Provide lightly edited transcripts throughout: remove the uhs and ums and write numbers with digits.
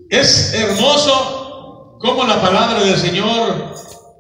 Es hermoso cómo la palabra del Señor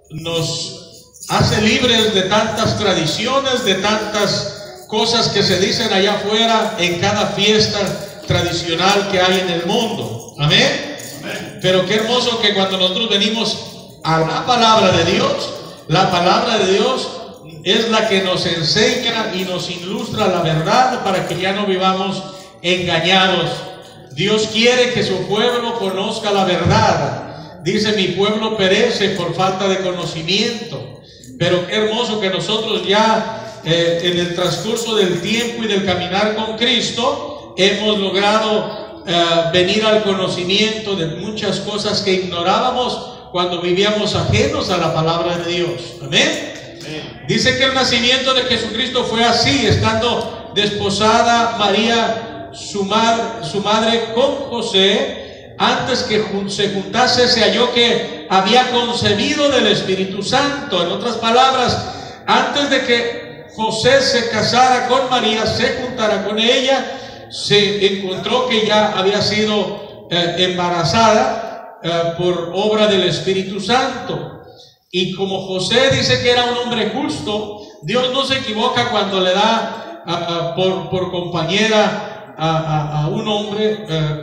nos hace libres de tantas tradiciones, de tantas cosas que se dicen allá afuera en cada fiesta tradicional que hay en el mundo. Amén. Pero qué hermoso que cuando nosotros venimos a la palabra de Dios, la palabra de Dios es la que nos enseña y nos ilustra la verdad para que ya no vivamos engañados. Dios quiere que su pueblo conozca la verdad. Dice: mi pueblo perece por falta de conocimiento. Pero qué hermoso que nosotros ya en el transcurso del tiempo y del caminar con Cristo hemos logrado venir al conocimiento de muchas cosas que ignorábamos cuando vivíamos ajenos a la palabra de Dios. Amén. Dice que el nacimiento de Jesucristo fue así: estando desposada María, su madre, con José, antes que se juntase, se halló que había concebido del Espíritu Santo. En otras palabras, antes de que José se casara con María, se juntara con ella, se encontró que ya había sido embarazada por obra del Espíritu Santo. Y como José dice que era un hombre justo, Dios no se equivoca cuando le da por compañera a un hombre,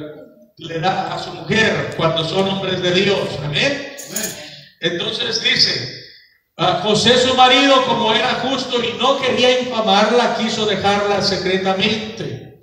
le da a su mujer cuando son hombres de Dios. Amén. Entonces dice: José su marido, como era justo y no quería infamarla, quiso dejarla secretamente.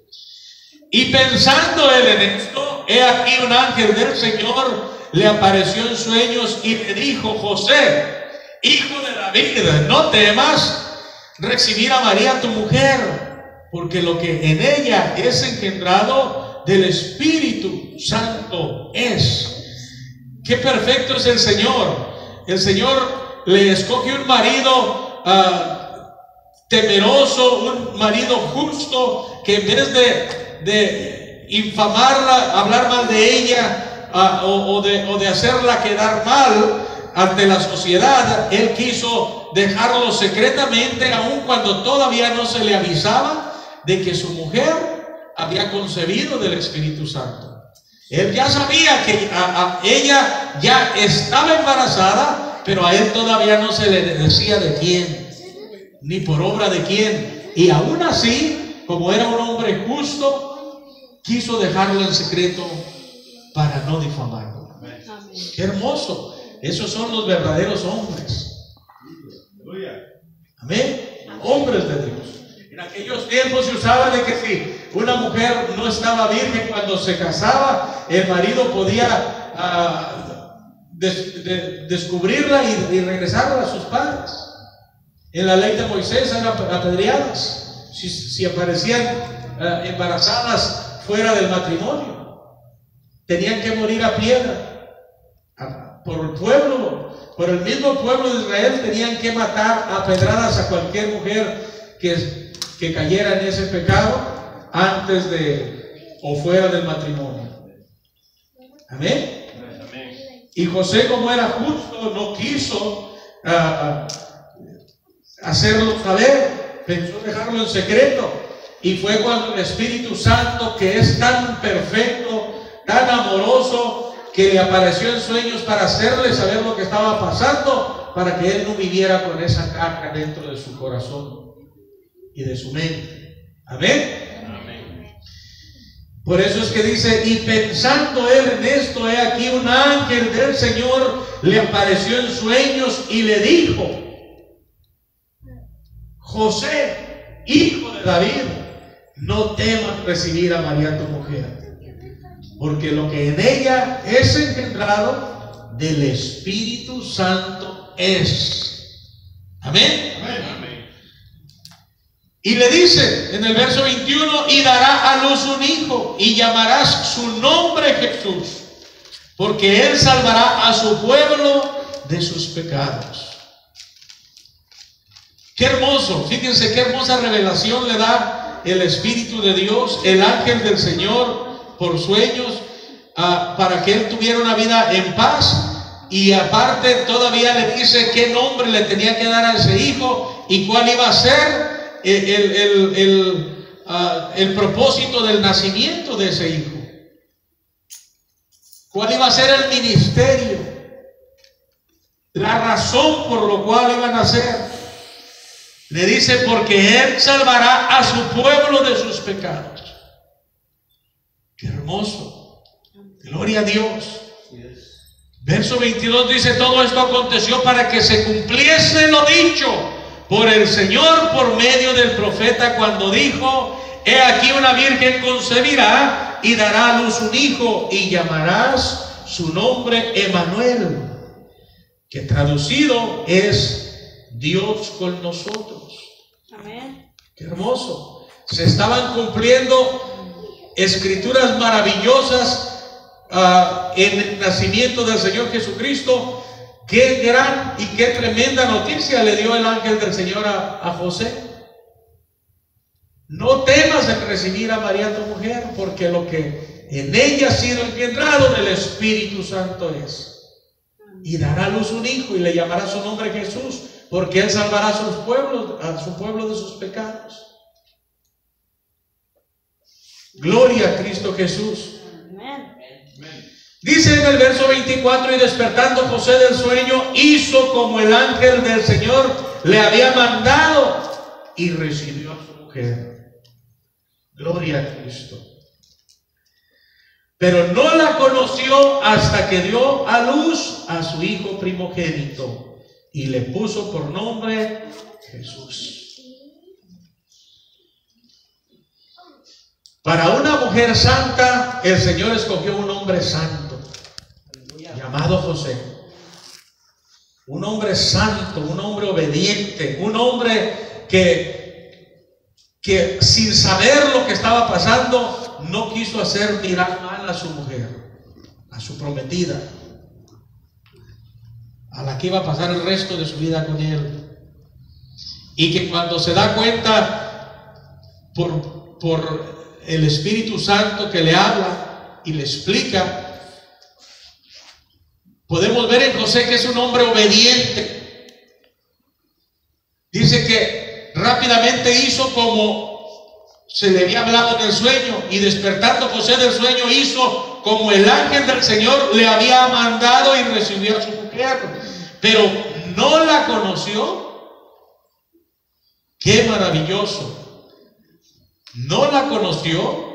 Y pensando él en esto, he aquí un ángel del Señor le apareció en sueños y le dijo: José, hijo de David, no temas recibir a María tu mujer, porque lo que en ella es engendrado del Espíritu Santo es. Qué perfecto es el Señor. El Señor le escoge un marido temeroso, un marido justo, que en vez de infamarla, hablar mal de ella, o de hacerla quedar mal ante la sociedad, él quiso dejarlo secretamente, aun cuando todavía no se le avisaba de que su mujer había concebido del Espíritu Santo. Él ya sabía que ella ya estaba embarazada, pero a él todavía no se le decía de quién, ni por obra de quién. Y aún así, como era un hombre justo, quiso dejarlo en secreto para no difamarlo. Qué hermoso. Esos son los verdaderos hombres. Amén. Hombres de Dios. En aquellos tiempos se usaba de que si una mujer no estaba virgen cuando se casaba, el marido podía descubrirla y regresarla a sus padres. En la ley de Moisés eran apedreadas si aparecían embarazadas fuera del matrimonio. Tenían que morir a piedra. Por el pueblo, por el mismo pueblo de Israel, tenían que matar a pedradas a cualquier mujer que cayera en ese pecado antes de o fuera del matrimonio. Amén. Y José, como era justo, no quiso hacerlo saber, pensó dejarlo en secreto. Y fue cuando el Espíritu Santo, que es tan perfecto, tan amoroso, que le apareció en sueños para hacerle saber lo que estaba pasando, para que él no viviera con esa carga dentro de su corazón y de su mente. Amén. Amén. Por eso es que dice: y pensando él en esto, he aquí un ángel del Señor le apareció en sueños y le dijo: José, hijo de David, no temas recibir a María tu mujer, porque lo que en ella es engendrado del Espíritu Santo es. Amén. Amén. Y le dice en el verso 21: y dará a luz un hijo, y llamarás su nombre Jesús, porque él salvará a su pueblo de sus pecados. Qué hermoso. Fíjense qué hermosa revelación le da el Espíritu de Dios, el ángel del Señor, por sueños, para que él tuviera una vida en paz. Y aparte todavía le dice qué nombre le tenía que dar a ese hijo y cuál iba a ser el propósito del nacimiento de ese hijo. cuál iba a ser el ministerio, la razón por lo cual iban a hacer. Le dice, porque Él salvará a su pueblo de sus pecados. Qué hermoso. Gloria a Dios. Verso 22 dice, todo esto aconteció para que se cumpliese lo dicho por el Señor por medio del profeta, cuando dijo, he aquí una virgen concebirá y dará a luz un hijo, y llamarás su nombre Emmanuel, que traducido es Dios con nosotros. Amén. Qué hermoso. Se estaban cumpliendo escrituras maravillosas en el nacimiento del Señor Jesucristo. Qué gran y qué tremenda noticia le dio el ángel del Señor a José. No temas en recibir a María tu mujer, porque lo que en ella ha sido engendrado del Espíritu Santo es. Y dará a luz un hijo y le llamará su nombre Jesús, porque Él salvará a su pueblo de sus pecados. Gloria a Cristo Jesús. Amén. Dice en el verso 24, y despertando José del sueño, hizo como el ángel del Señor le había mandado, y recibió a su mujer. Gloria a Cristo. Pero no la conoció hasta que dio a luz a su hijo primogénito, y le puso por nombre Jesús. Para una mujer santa, el Señor escogió un hombre santo, llamado José. Un hombre santo, un hombre obediente, un hombre que sin saber lo que estaba pasando, no quiso hacer mirar mal a su mujer, a su prometida, a la que iba a pasar el resto de su vida con él. Y que cuando se da cuenta por el Espíritu Santo que le habla y le explica, podemos ver en José que es un hombre obediente. Dice que rápidamente hizo como se le había hablado en el sueño, y despertando José del sueño hizo como el ángel del Señor le había mandado, y recibió a su mujer. Pero no la conoció. Qué maravilloso. No la conoció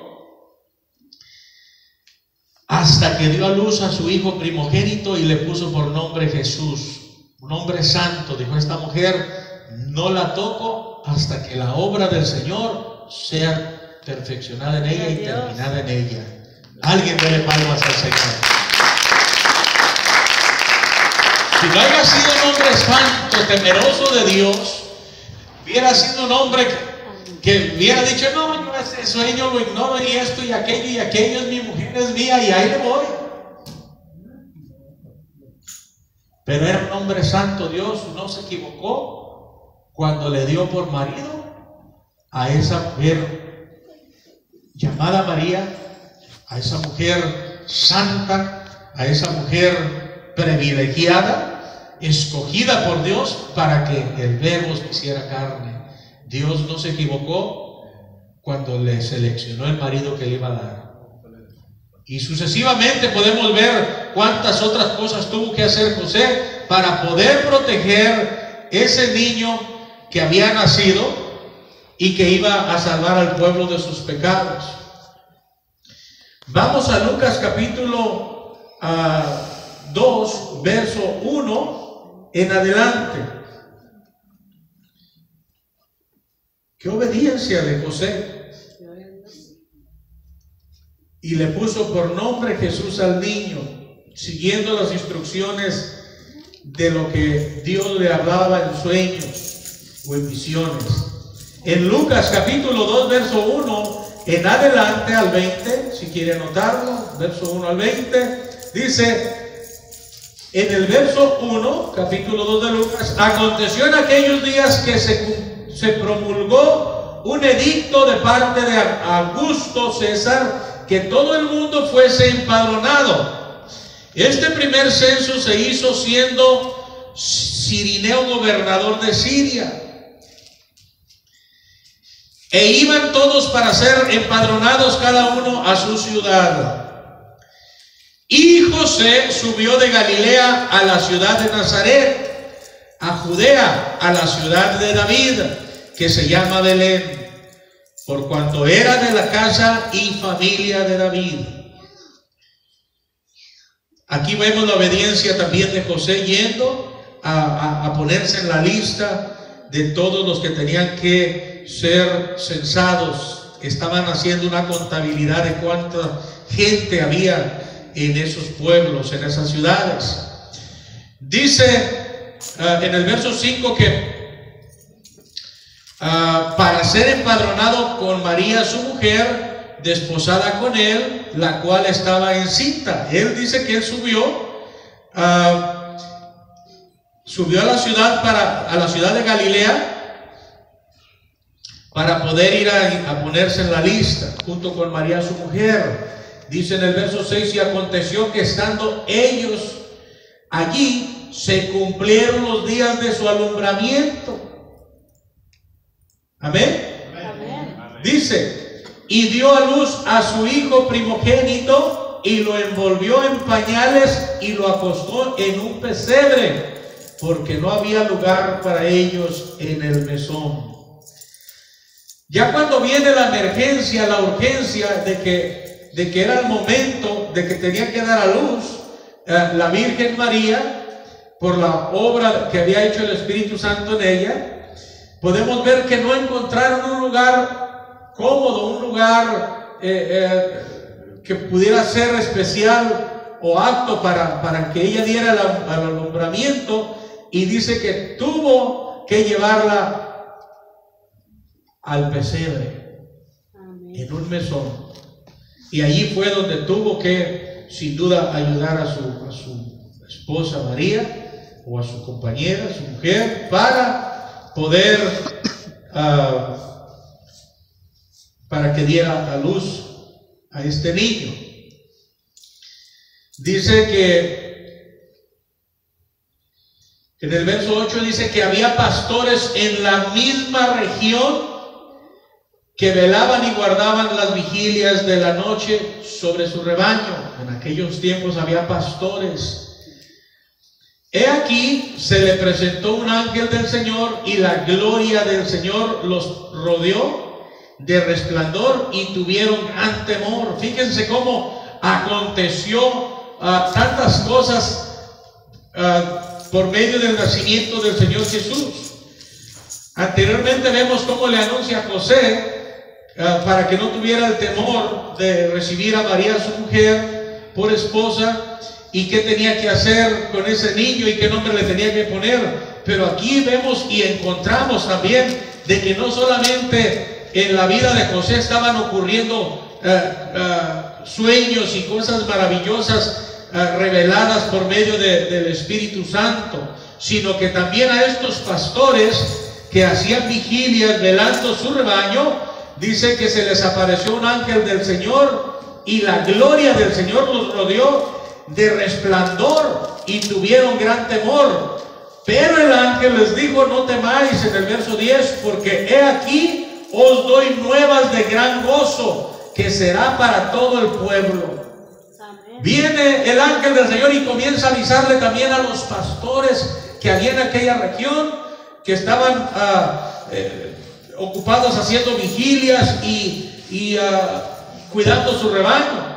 hasta que dio a luz a su hijo primogénito y le puso por nombre Jesús. Un hombre santo. Dijo, esta mujer no la toco hasta que la obra del Señor sea perfeccionada en ella y terminada en ella. Alguien dele palmas al Señor. Si no haya sido un hombre santo, temeroso de Dios, hubiera sido un hombre que hubiera dicho, no, yo ese sueño lo ignoro, y esto y aquello es mi mujer, es mía, y ahí le voy. Pero era un hombre santo. Dios no se equivocó cuando le dio por marido a esa mujer llamada María, a esa mujer santa, a esa mujer privilegiada, escogida por Dios para que el Verbo se hiciera carne. Dios no se equivocó cuando le seleccionó el marido que le iba a dar. Y sucesivamente podemos ver cuántas otras cosas tuvo que hacer José para poder proteger ese niño que había nacido y que iba a salvar al pueblo de sus pecados. Vamos a Lucas capítulo 2, verso 1 en adelante. Qué obediencia de José. Y le puso por nombre Jesús al niño, siguiendo las instrucciones de lo que Dios le hablaba en sueños o en visiones. En Lucas capítulo 2, verso 1 en adelante al 20, si quiere anotarlo, verso 1 al 20, dice, en el verso 1, capítulo 2 de Lucas, aconteció en aquellos días que se promulgó un edicto de parte de Augusto César, que todo el mundo fuese empadronado. Este primer censo se hizo siendo Cirineo gobernador de Siria. E iban todos para ser empadronados cada uno a su ciudad. Y José subió de Galilea a la ciudad de Nazaret, a Judea, a la ciudad de David, que se llama Belén, por cuanto era de la casa y familia de David. Aquí vemos la obediencia también de José yendo a ponerse en la lista de todos los que tenían que ser censados. Estaban haciendo una contabilidad de cuánta gente había en esos pueblos, en esas ciudades. Dice en el verso 5 que para ser empadronado con María su mujer, desposada con él, la cual estaba encinta. Él dice que él subió a la ciudad de Galilea para poder ir a ponerse en la lista junto con María su mujer. Dice en el verso 6: y aconteció que estando ellos allí, se cumplieron los días de su alumbramiento. Amén. Amén. Dice: y dio a luz a su hijo primogénito, y lo envolvió en pañales y lo acostó en un pesebre, porque no había lugar para ellos en el mesón. Ya cuando viene la emergencia, la urgencia de que era el momento de que tenía que dar a luz, la Virgen María, por la obra que había hecho el Espíritu Santo en ella, podemos ver que no encontraron un lugar cómodo, un lugar que pudiera ser especial o apto para que ella diera al alumbramiento, y dice que tuvo que llevarla al pesebre. Amén. En un mesón, y allí fue donde tuvo que, sin duda, ayudar a su esposa María, o a su compañera, a su mujer, para poder para que diera a luz a este niño. Dice que en el verso 8 dice que había pastores en la misma región que velaban y guardaban las vigilias de la noche sobre su rebaño. En aquellos tiempos había pastores. He aquí, se le presentó un ángel del Señor, y la gloria del Señor los rodeó de resplandor, y tuvieron gran temor. Fíjense cómo aconteció tantas cosas por medio del nacimiento del Señor Jesús. Anteriormente vemos cómo le anuncia a José para que no tuviera el temor de recibir a María su mujer por esposa, y qué tenía que hacer con ese niño y qué nombre le tenía que poner. Pero aquí vemos y encontramos también de que no solamente en la vida de José estaban ocurriendo sueños y cosas maravillosas reveladas por medio del Espíritu Santo, sino que también a estos pastores que hacían vigilias velando su rebaño, dice que se les apareció un ángel del Señor, y la gloria del Señor los rodeó de resplandor, y tuvieron gran temor. Pero el ángel les dijo: no temáis, en el verso 10, porque he aquí os doy nuevas de gran gozo, que será para todo el pueblo. Amén. Viene el ángel del Señor y comienza a avisarle también a los pastores que había en aquella región, que estaban ocupados haciendo vigilias y cuidando su rebaño.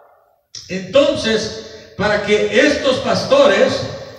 Entonces, para que estos pastores,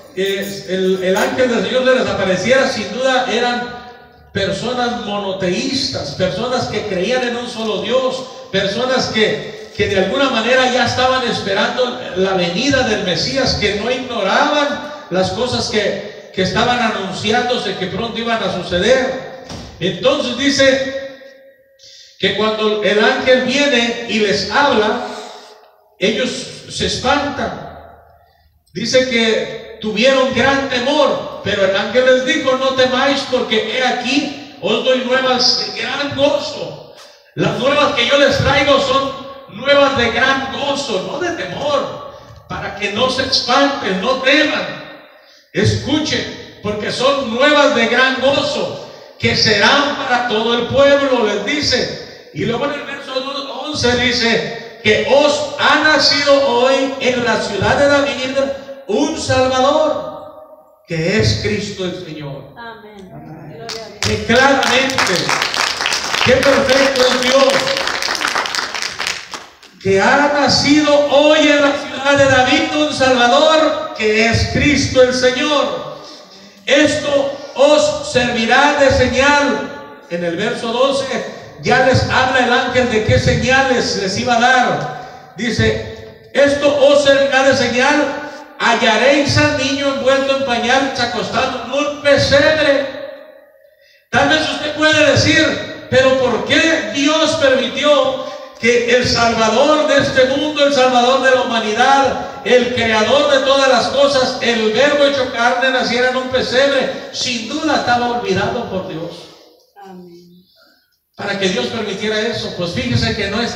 el ángel del Señor les apareciera, sin duda eran personas monoteístas, personas que creían en un solo Dios, personas que de alguna manera ya estaban esperando la venida del Mesías, que no ignoraban las cosas que estaban anunciándose que pronto iban a suceder. Entonces dice que cuando el ángel viene y les habla, ellos se espantan. Dice que tuvieron gran temor, pero el ángel les dijo: no temáis, porque he aquí os doy nuevas de gran gozo. Las nuevas que yo les traigo son nuevas de gran gozo, no de temor, para que no se espanten, no teman. Escuchen, porque son nuevas de gran gozo, que serán para todo el pueblo, les dice. Y luego en el verso 11 dice: que os ha nacido hoy en la ciudad de David un Salvador, que es Cristo el Señor. Amén. Gloria a Dios. Que claramente, qué perfecto es Dios, que ha nacido hoy en la ciudad de David un Salvador, que es Cristo el Señor. Esto os servirá de señal. En el verso 12 ya les habla el ángel de qué señales les iba a dar. Dice, esto os servirá de señal: hallaréis al niño envuelto en pañales, acostado en un pesebre. Tal vez usted puede decir, pero ¿por qué Dios permitió que el Salvador de este mundo, el Salvador de la humanidad, el creador de todas las cosas, el Verbo hecho carne, naciera en un pesebre? Sin duda estaba olvidado por Dios. Amén. Para que Dios permitiera eso, pues fíjese que no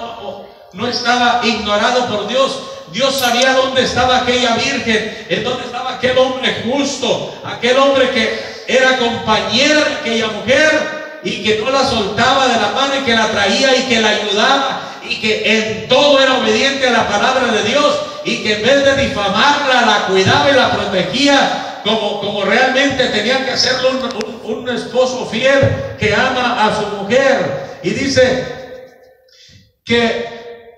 estaba ignorado por Dios. Dios sabía dónde estaba aquella virgen, en dónde estaba aquel hombre justo, aquel hombre que era compañero de aquella mujer y que no la soltaba de la mano y que la traía y que la ayudaba y que en todo era obediente a la palabra de Dios y que en vez de difamarla, la cuidaba y la protegía como realmente tenía que hacerlo un esposo fiel que ama a su mujer. Y dice que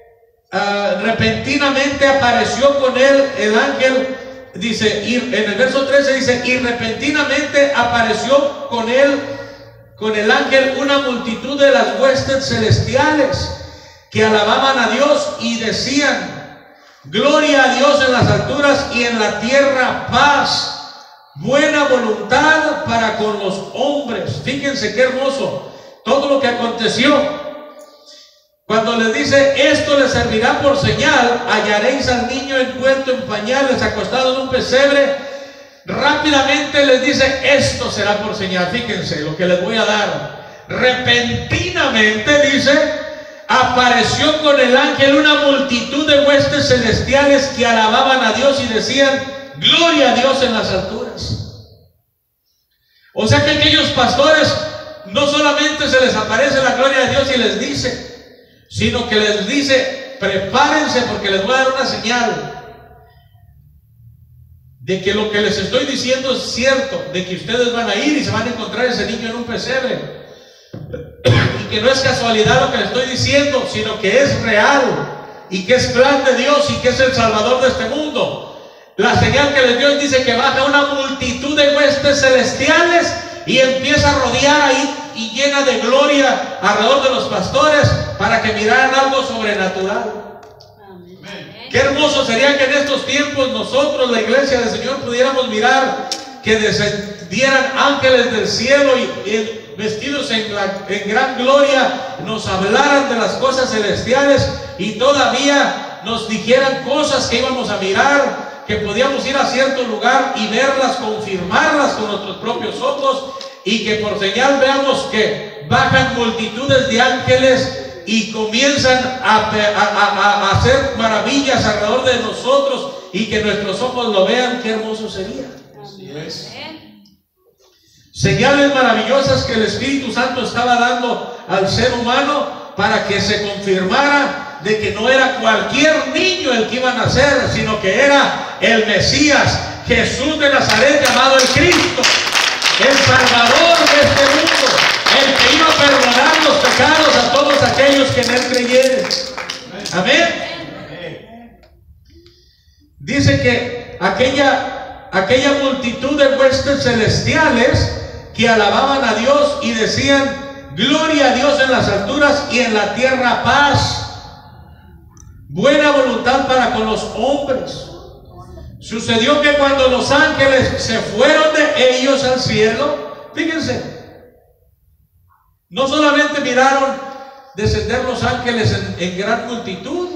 repentinamente apareció con él el ángel. Dice, y en el verso 13 dice, y repentinamente apareció con él, con el ángel, una multitud de las huestes celestiales que alababan a Dios y decían: gloria a Dios en las alturas y en la tierra paz, buena voluntad para con los hombres. Fíjense qué hermoso todo lo que aconteció. Cuando les dice, esto les servirá por señal: hallaréis al niño envuelto en pañales, acostado en un pesebre. Rápidamente les dice, esto será por señal. Fíjense lo que les voy a dar. Repentinamente, dice, apareció con el ángel una multitud de huestes celestiales que alababan a Dios y decían: gloria a Dios en las alturas. O sea que aquellos pastores no solamente se les aparece la gloria de Dios y les dice, sino que les dice: prepárense porque les voy a dar una señal de que lo que les estoy diciendo es cierto, de que ustedes van a ir y se van a encontrar ese niño en un pesebre, y que no es casualidad lo que les estoy diciendo, sino que es real y que es plan de Dios y que es el Salvador de este mundo. La señal que les dio dice que baja una multitud de huestes celestiales y empieza a rodear ahí y llena de gloria alrededor de los pastores para que miraran algo sobrenatural. Amén. Qué hermoso sería que en estos tiempos nosotros, la iglesia del Señor, pudiéramos mirar que descendieran ángeles del cielo y vestidos en gran gloria, nos hablaran de las cosas celestiales y todavía nos dijeran cosas que íbamos a mirar, que podíamos ir a cierto lugar y verlas, confirmarlas con nuestros propios ojos, y que por señal veamos que bajan multitudes de ángeles y comienzan a hacer maravillas alrededor de nosotros y que nuestros ojos lo vean. Qué hermoso sería. Así es. Señales maravillosas que el Espíritu Santo estaba dando al ser humano para que se confirmara de que no era cualquier niño el que iba a nacer, sino que era el Mesías, Jesús de Nazaret, llamado el Cristo, el Salvador de este mundo, el que iba a perdonar los pecados a todos aquellos que en él creyeren. Amén. Dice que aquella multitud de huestes celestiales que alababan a Dios y decían: gloria a Dios en las alturas y en la tierra paz, buena voluntad para con los hombres. Sucedió que cuando los ángeles se fueron de ellos al cielo, fíjense, no solamente miraron descender los ángeles en gran multitud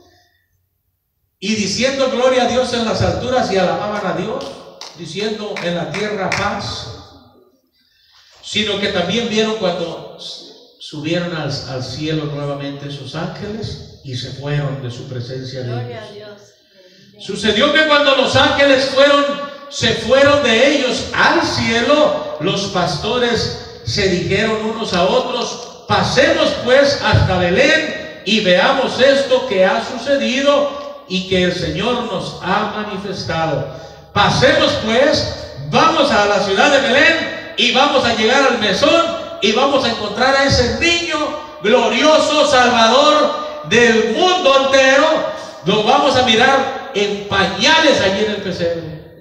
y diciendo gloria a Dios en las alturas y alababan a Dios, diciendo en la tierra paz, sino que también vieron cuando subieron al cielo nuevamente esos ángeles y se fueron de su presencia de Gloria a ellos. Dios. Sucedió que cuando los ángeles se fueron de ellos al cielo, los pastores se dijeron unos a otros: pasemos pues hasta Belén y veamos esto que ha sucedido y que el Señor nos ha manifestado. Pasemos pues, vamos a la ciudad de Belén y vamos a llegar al mesón y vamos a encontrar a ese niño glorioso, salvador del mundo entero. Lo vamos a mirar en pañales allí en el pesebre.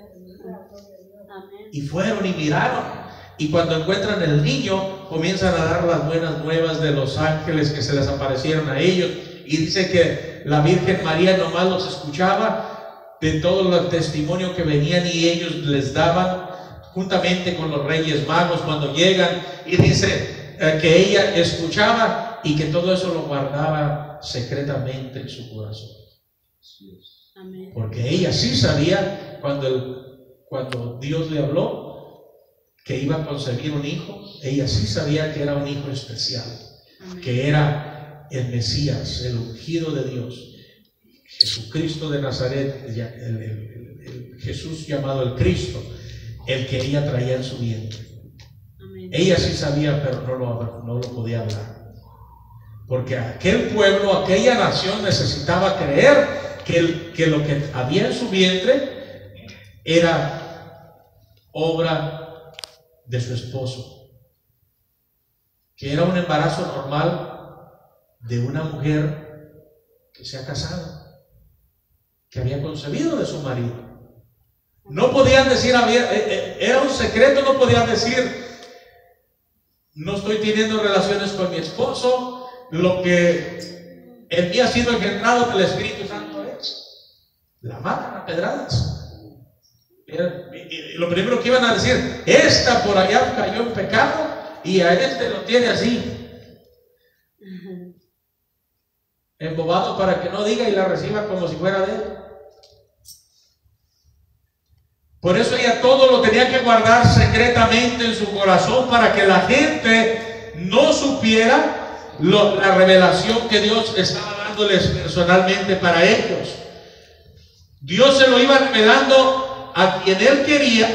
Y fueron y miraron. Y cuando encuentran el niño, comienzan a dar las buenas nuevas de los ángeles que se les aparecieron a ellos. Y dice que la Virgen María nomás los escuchaba de todo el testimonio que venían y ellos les daban, juntamente con los Reyes Magos cuando llegan. Y dice que ella escuchaba y que todo eso lo guardaba secretamente en su corazón. Porque ella sí sabía cuando Dios le habló que iba a concebir un hijo, ella sí sabía que era un hijo especial, que era el Mesías, el ungido de Dios, Jesucristo de Nazaret, el Jesús llamado el Cristo, el que ella traía en su vientre. Ella sí sabía, pero no lo podía hablar, porque aquel pueblo, aquella nación necesitaba creer que lo que había en su vientre era obra de su esposo, que era un embarazo normal de una mujer que se ha casado, que había concebido de su marido. No podían decir, era un secreto, no podían decir, no estoy teniendo relaciones con mi esposo, lo que en mí ha sido engendrado del Espíritu Santo es. La matan a pedradas. Y lo primero que iban a decir, esta por allá cayó en pecado y a este lo tiene así, embobado para que no diga y la reciba como si fuera de él. Por eso ella todo lo tenía que guardar secretamente en su corazón para que la gente no supiera la revelación que Dios estaba dándoles personalmente para ellos. Dios se lo iba revelando a quien Él quería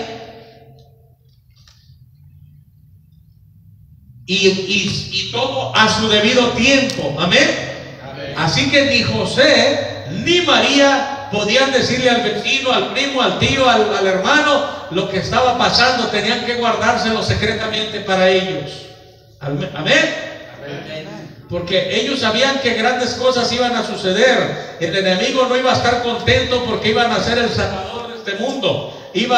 y todo a su debido tiempo. Amén. Así que ni José ni María podían decirle al vecino, al primo, al tío, al hermano lo que estaba pasando. Tenían que guardárselo secretamente para ellos. Amén. Porque ellos sabían que grandes cosas iban a suceder. El enemigo no iba a estar contento porque iban a ser el salvador de este mundo.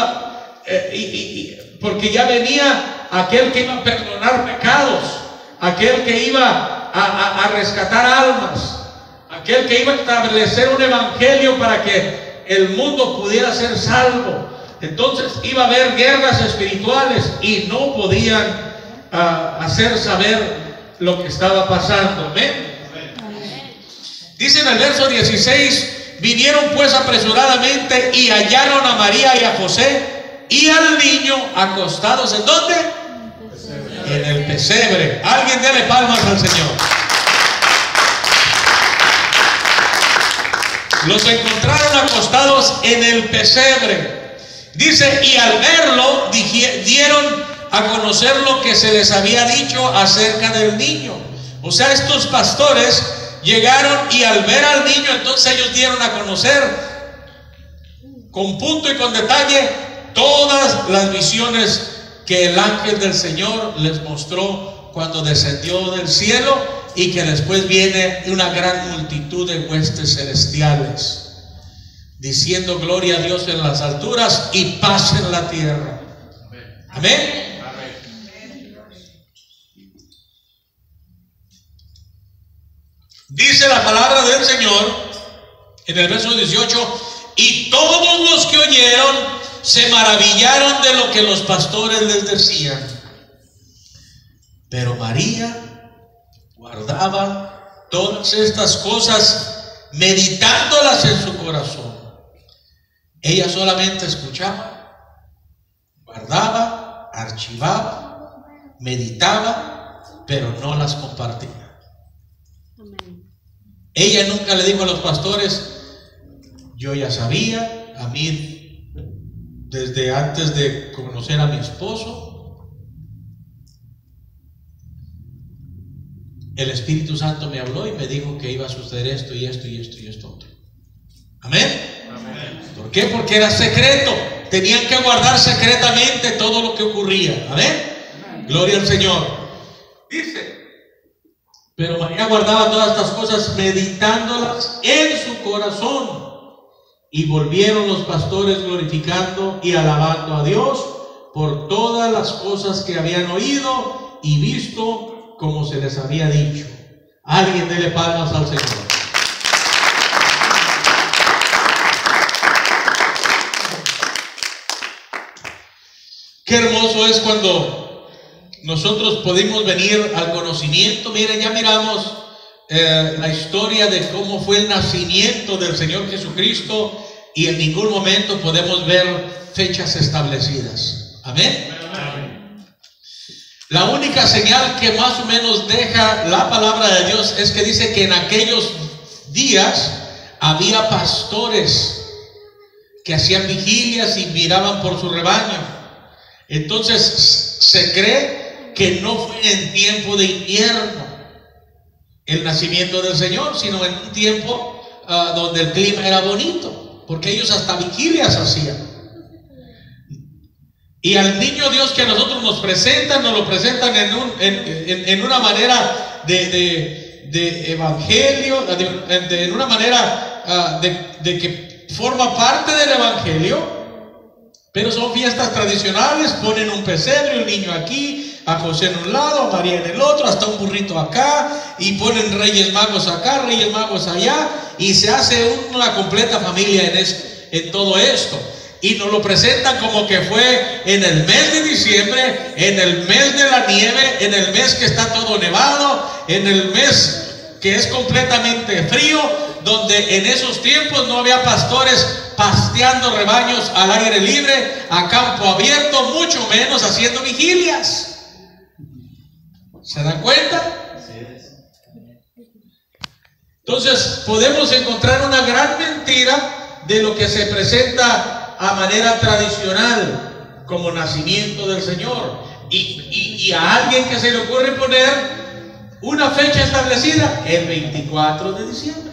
Porque ya venía aquel que iba a perdonar pecados, aquel que iba a rescatar almas, aquel que iba a establecer un evangelio para que el mundo pudiera ser salvo. Entonces iba a haber guerras espirituales y no podían hacer saber lo que estaba pasando. ¿Amén? Dice en el verso 16: vinieron pues apresuradamente y hallaron a María y a José y al niño acostados. ¿En dónde? En el pesebre. Alguien déle palmas al Señor. Los encontraron acostados en el pesebre. Dice, y al verlo dieron a conocer lo que se les había dicho acerca del niño. O sea, estos pastores llegaron y al ver al niño, entonces ellos dieron a conocer con punto y con detalle todas las visiones que el ángel del Señor les mostró cuando descendió del cielo, y que después viene una gran multitud de huestes celestiales diciendo gloria a Dios en las alturas y paz en la tierra. Amén. Dice la palabra del Señor en el verso 18: y todos los que oyeron se maravillaron de lo que los pastores les decían. Pero María guardaba todas estas cosas, meditándolas en su corazón. Ella solamente escuchaba, guardaba, archivaba, meditaba, pero no las compartía. Ella nunca le dijo a los pastores: yo ya sabía, a mí desde antes de conocer a mi esposo. el Espíritu Santo me habló y me dijo que iba a suceder esto y esto y esto y esto otro. Amén. Amén. ¿Por qué? Porque era secreto. Tenían que guardar secretamente todo lo que ocurría. Amén. Amén. Gloria al Señor. Dice: pero María guardaba todas estas cosas, meditándolas en su corazón. Y volvieron los pastores glorificando y alabando a Dios por todas las cosas que habían oído y visto, como se les había dicho. Alguien dele palmas al Señor. Qué hermoso es cuando nosotros podemos venir al conocimiento. Miren, ya miramos la historia de cómo fue el nacimiento del Señor Jesucristo, y en ningún momento podemos ver fechas establecidas. Amén. Amén. La única señal que más o menos deja la palabra de Dios es que dice que en aquellos días había pastores que hacían vigilias y miraban por su rebaño. Entonces se cree que no fue en tiempo de invierno el nacimiento del Señor, sino en un tiempo donde el clima era bonito, porque ellos hasta vigilias hacían. Y al niño Dios que a nosotros nos presentan, nos lo presentan en una manera de evangelio, en una manera de que forma parte del evangelio. Pero son fiestas tradicionales, ponen un pesebre, un niño aquí, a José en un lado, a María en el otro, hasta un burrito acá, y ponen Reyes Magos acá, Reyes Magos allá, y se hace una completa familia en todo esto. Y nos lo presentan como que fue en el mes de diciembre, en el mes de la nieve, en el mes que está todo nevado, en el mes que es completamente frío, donde en esos tiempos no había pastores pasteando rebaños al aire libre, a campo abierto, mucho menos haciendo vigilias. ¿Se dan cuenta? Entonces podemos encontrar una gran mentira de lo que se presenta a manera tradicional como nacimiento del Señor, y a alguien que se le ocurre poner una fecha establecida, el 24 de diciembre.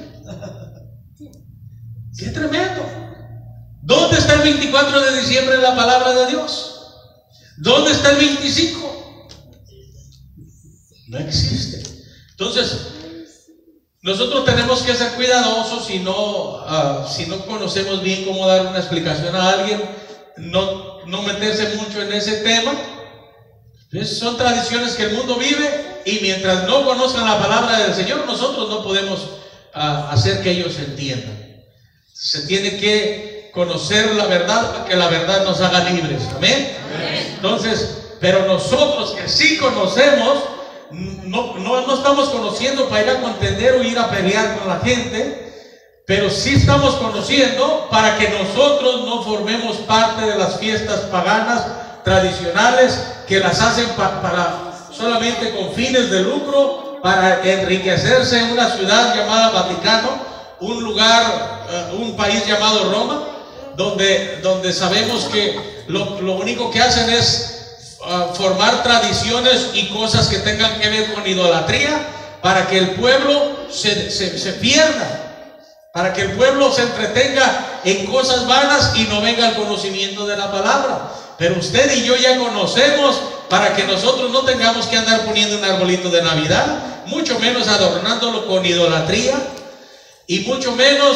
¡Qué tremendo! ¿Dónde está el 24 de diciembre en la palabra de Dios? ¿Dónde está el 25? No existe. Entonces, nosotros tenemos que ser cuidadosos si no conocemos bien cómo dar una explicación a alguien, no meterse mucho en ese tema. Entonces, son tradiciones que el mundo vive, y mientras no conozcan la palabra del Señor, nosotros no podemos hacer que ellos entiendan. Se tiene que conocer la verdad para que la verdad nos haga libres. Amén. Entonces, pero nosotros que sí conocemos, no estamos conociendo para ir a contender o ir a pelear con la gente, pero sí estamos conociendo para que nosotros no formemos parte de las fiestas paganas tradicionales que las hacen para solamente con fines de lucro, para enriquecerse en una ciudad llamada Vaticano, un lugar, un país llamado Roma, donde sabemos que lo único que hacen es formar tradiciones y cosas que tengan que ver con idolatría, para que el pueblo se pierda, para que el pueblo se entretenga en cosas vanas y no venga al conocimiento de la palabra. Pero usted y yo ya conocemos, para que nosotros no tengamos que andar poniendo un arbolito de Navidad, mucho menos adornándolo con idolatría, y mucho menos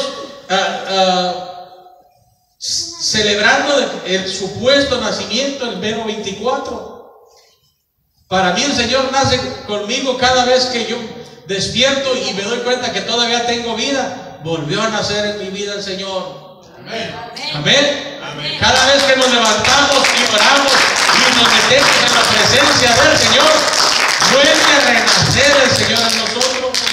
celebrando el supuesto nacimiento el mero 24. Para mí el Señor nace conmigo cada vez que yo despierto y me doy cuenta que todavía tengo vida. Volvió a nacer en mi vida el Señor. Amén. Amén. Amén. Cada vez que nos levantamos y oramos y nos metemos en la presencia del Señor, vuelve a renacer el Señor en nosotros.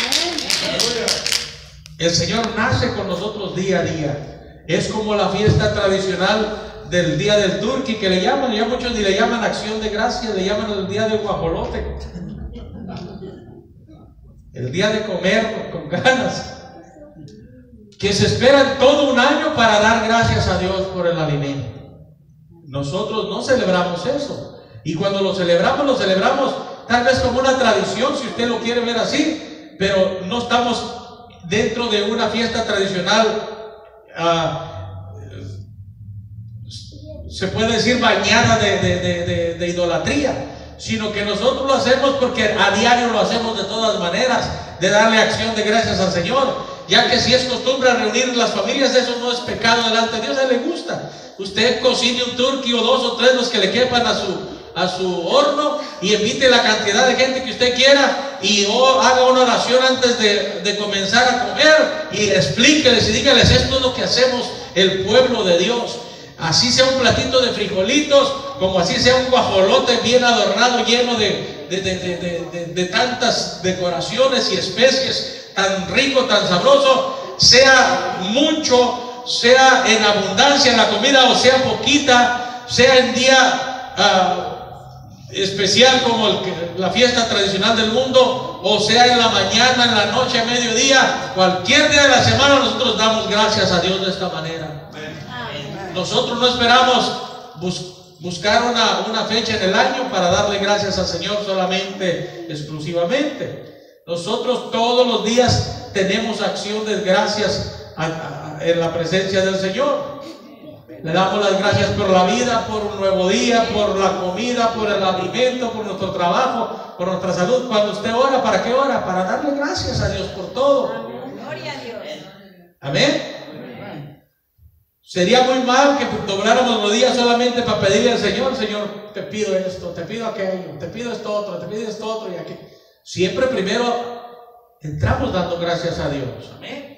El Señor nace con nosotros día a día. Es como la fiesta tradicional del día del turqui, que le llaman, ya muchos ni le llaman acción de gracias, le llaman el día del guajolote, el día de comer con ganas, que se esperan todo un año para dar gracias a Dios por el alimento. Nosotros no celebramos eso, y cuando lo celebramos tal vez como una tradición, si usted lo quiere ver así, pero no estamos dentro de una fiesta tradicional, se puede decir bañada de idolatría, sino que nosotros lo hacemos porque a diario lo hacemos de todas maneras, de darle acción de gracias al Señor, ya que si es costumbre reunir las familias, eso no es pecado delante de Dios. A Él le gusta. Usted cocine un turkey o 2 o 3 los que le quepan a su horno, y invite la cantidad de gente que usted quiera, y haga una oración antes de comenzar a comer, y explíqueles y dígales: esto es lo que hacemos el pueblo de Dios. Así sea un platito de frijolitos, como así sea un guajolote bien adornado, lleno de tantas decoraciones y especies, tan rico, tan sabroso, sea mucho, sea en abundancia la comida, o sea poquita, sea en día especial como la fiesta tradicional del mundo, o sea en la mañana, en la noche, a mediodía, cualquier día de la semana, nosotros damos gracias a Dios de esta manera. Nosotros no esperamos buscar una fecha en el año para darle gracias al Señor solamente, exclusivamente. Nosotros todos los días tenemos acción de gracias en la presencia del Señor. Le damos las gracias por la vida, por un nuevo día, por la comida, por el alimento, por nuestro trabajo, por nuestra salud. Cuando usted ora, ¿para qué ora? Para darle gracias a Dios por todo. Gloria a Dios. Amén. Sería muy mal que dobláramos los días solamente para pedirle al Señor: Señor, te pido esto, te pido aquello, te pido esto otro, te pido esto otro y aquello. Siempre primero entramos dando gracias a Dios. Amén.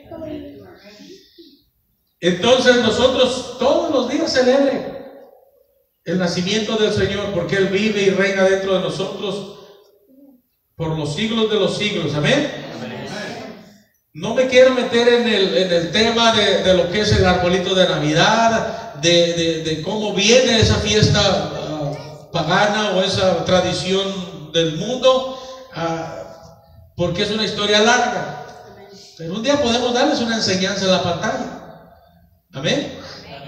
Entonces nosotros todos los días celebre el nacimiento del Señor, porque Él vive y reina dentro de nosotros por los siglos de los siglos. Amén. No me quiero meter en el tema de lo que es el arbolito de Navidad, de cómo viene esa fiesta pagana o esa tradición del mundo, porque es una historia larga. Pero un día podemos darles una enseñanza en la pantalla. Amén.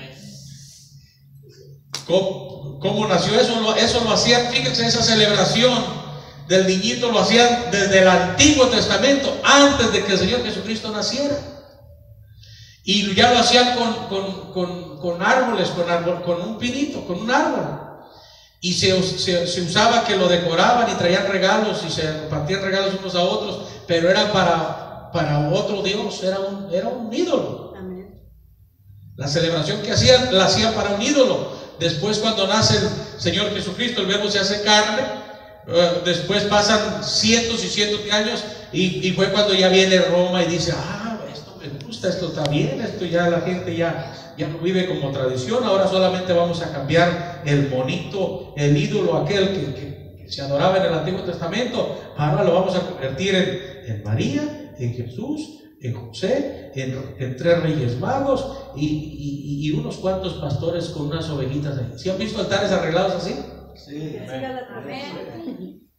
¿Cómo nació eso? Eso lo hacían, fíjense, esa celebración del niñito lo hacían desde el Antiguo Testamento, antes de que el Señor Jesucristo naciera. Y ya lo hacían con árboles, con un pinito, con un árbol. Y se usaba que lo decoraban y traían regalos y se repartían regalos unos a otros, pero era para otro Dios, era un ídolo. Amén. La celebración que hacían, la hacían para un ídolo. Después, cuando nace el Señor Jesucristo, el Verbo se hace carne. Después pasan cientos y cientos de años, y fue cuando ya viene Roma y dice: esto me gusta, esto está bien, esto ya la gente ya no vive como tradición, ahora solamente vamos a cambiar el monito, el ídolo aquel que se adoraba en el Antiguo Testamento, ahora lo vamos a convertir en María, en Jesús, en José, en 3 reyes magos y unos cuantos pastores con unas ovejitas ahí. ¿Sí han visto altares arreglados así? Sí. Amén.